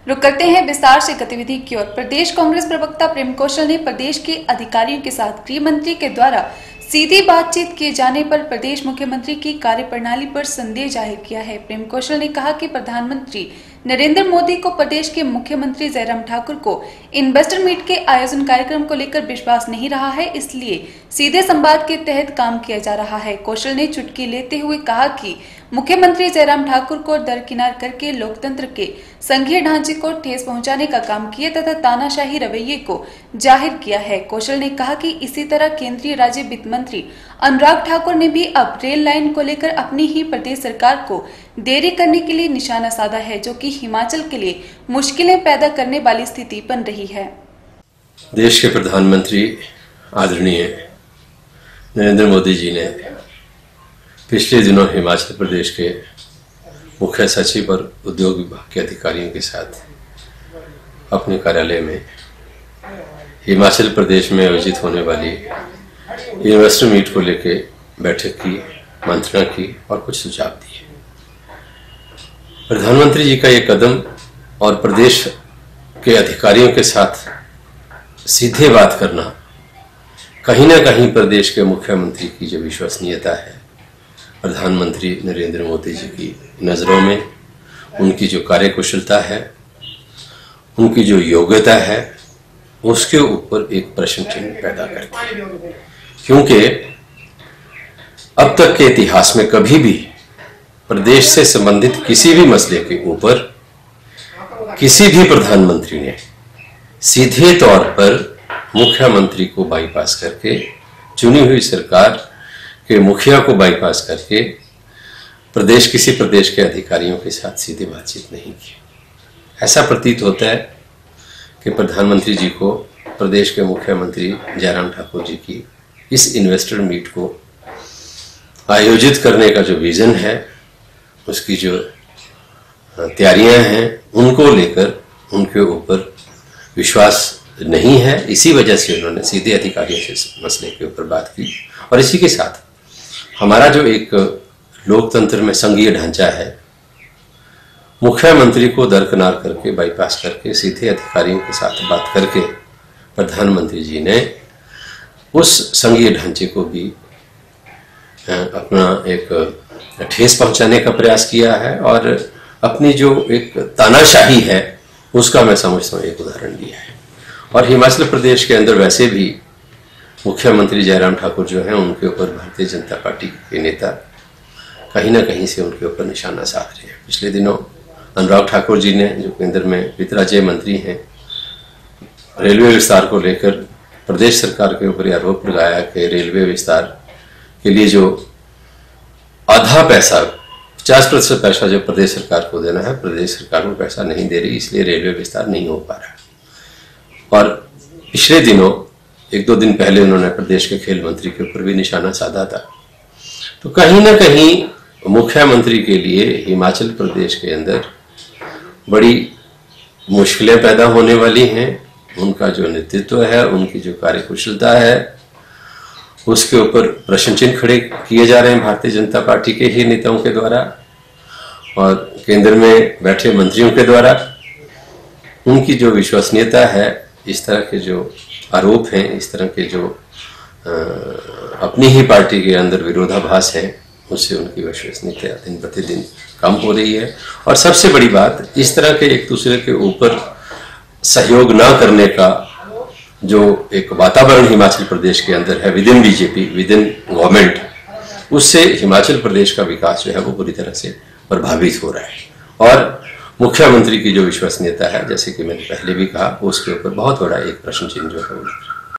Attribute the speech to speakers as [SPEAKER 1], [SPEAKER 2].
[SPEAKER 1] रुक करते हैं विस्तार से गतिविधि की ओर। प्रदेश कांग्रेस प्रवक्ता प्रेम कौशल ने प्रदेश के अधिकारियों के साथ गृह मंत्री के द्वारा सीधी बातचीत किए जाने पर प्रदेश मुख्यमंत्री की कार्यप्रणाली पर संदेह जाहिर किया है। प्रेम कौशल ने कहा कि प्रधानमंत्री नरेंद्र मोदी को प्रदेश के मुख्यमंत्री जयराम ठाकुर को इन्वेस्टर मीट के आयोजन कार्यक्रम को लेकर विश्वास नहीं रहा है, इसलिए सीधे संवाद के तहत काम किया जा रहा है। कौशल ने चुटकी लेते हुए कहा कि मुख्यमंत्री जयराम ठाकुर को दरकिनार करके लोकतंत्र के संघीय ढांचे को ठेस पहुंचाने का काम किया तथा तानाशाही रवैये को जाहिर किया है। कौशल ने कहा कि इसी तरह केंद्रीय राज्य वित्त मंत्री अनुराग ठाकुर ने भी अब रेल लाइन को लेकर अपनी ही प्रदेश सरकार को देरी करने के लिए निशाना साधा है, जो कि हिमाचल के लिए मुश्किलें पैदा करने वाली स्थिति बन रही है।
[SPEAKER 2] देश के प्रधानमंत्री आदरणीय नरेंद्र मोदी जी ने पिछले दिनों हिमाचल प्रदेश के मुख्य सचिव और उद्योग विभाग के अधिकारियों के साथ अपने कार्यालय में हिमाचल प्रदेश में आयोजित होने वाली इन्वेस्टर मीट को लेकर बैठक की, मंत्रणा की और कुछ सुझाव दिए। प्रधानमंत्री जी का ये कदम और प्रदेश के अधिकारियों के साथ सीधे बात करना कहीं ना कहीं प्रदेश के मुख्यमंत्री की जो विश्वसनीयता है, प्रधानमंत्री नरेंद्र मोदी जी की नज़रों में उनकी जो कार्यकुशलता है, उनकी जो योग्यता है, उसके ऊपर एक प्रश्न चिन्ह पैदा करती है। क्योंकि अब तक के इतिहास में कभी भी प्रदेश से संबंधित किसी भी मसले के ऊपर किसी भी प्रधानमंत्री ने सीधे तौर पर मुख्यमंत्री को बाईपास करके, चुनी हुई सरकार के मुखिया को बाईपास करके किसी प्रदेश के अधिकारियों के साथ सीधे बातचीत नहीं की। ऐसा प्रतीत होता है कि प्रधानमंत्री जी को प्रदेश के मुख्यमंत्री जयराम ठाकुर जी की इस इन्वेस्टर मीट को आयोजित करने का जो विजन है, उसकी जो तैयारियां हैं, उनको लेकर उनके ऊपर विश्वास नहीं है। इसी वजह से उन्होंने सीधे अधिकारियों से इस मसले के ऊपर बात की। और इसी के साथ हमारा जो एक लोकतंत्र में संघीय ढांचा है, मुख्यमंत्री को दरकिनार करके, बाईपास करके, सीधे अधिकारियों के साथ बात करके प्रधानमंत्री जी ने उस संघीय ढांचे को भी अपना एक ठेस पहुंचाने का प्रयास किया है और अपनी जो एक तानाशाही है उसका मैं समझता हूँ एक उदाहरण दिया है। और हिमाचल प्रदेश के अंदर वैसे भी मुख्यमंत्री जयराम ठाकुर जो हैं, उनके ऊपर भारतीय जनता पार्टी के नेता कहीं ना कहीं से उनके ऊपर निशाना साध रहे हैं। पिछले दिनों अनुराग ठाकुर जी ने, जो केंद्र में वित्त राज्य मंत्री हैं, रेलवे विस्तार को लेकर प्रदेश सरकार के ऊपर आरोप लगाया कि रेलवे विस्तार के लिए जो आधा पैसा, 50% पैसा जो प्रदेश सरकार को देना है, प्रदेश सरकार को पैसा नहीं दे रही, इसलिए रेलवे विस्तार नहीं हो पा रहा। और पिछले दिनों 1-2 दिन पहले उन्होंने प्रदेश के खेल मंत्री के ऊपर भी निशाना साधा था। तो कहीं ना कहीं मुख्यमंत्री के लिए हिमाचल प्रदेश के अंदर बड़ी मुश्किलें पैदा होने वाली हैं। उनका जो नेतृत्व है, उनकी जो कार्यकुशलता है, उसके ऊपर प्रश्न चिन्ह खड़े किए जा रहे हैं भारतीय जनता पार्टी के ही नेताओं के द्वारा और केंद्र में बैठे मंत्रियों के द्वारा। उनकी जो विश्वसनीयता है, इस तरह के जो आरोप हैं, इस तरह के जो अपनी ही पार्टी के अंदर विरोधाभास है, उससे उनकी विश्वसनीयता दिन प्रतिदिन कम हो रही है। और सबसे बड़ी बात, इस तरह के एक दूसरे के ऊपर सहयोग ना करने का जो एक वातावरण हिमाचल प्रदेश के अंदर है, within BJP, within government, उससे हिमाचल प्रदेश का विकास जो है वो पूरी तरह से प्रभावित हो रहा है। और मुख्यमंत्री की जो विश्वसनीयता है, जैसे कि मैंने पहले भी कहा, उसके ऊपर बहुत बड़ा एक प्रश्न चिन्ह जो है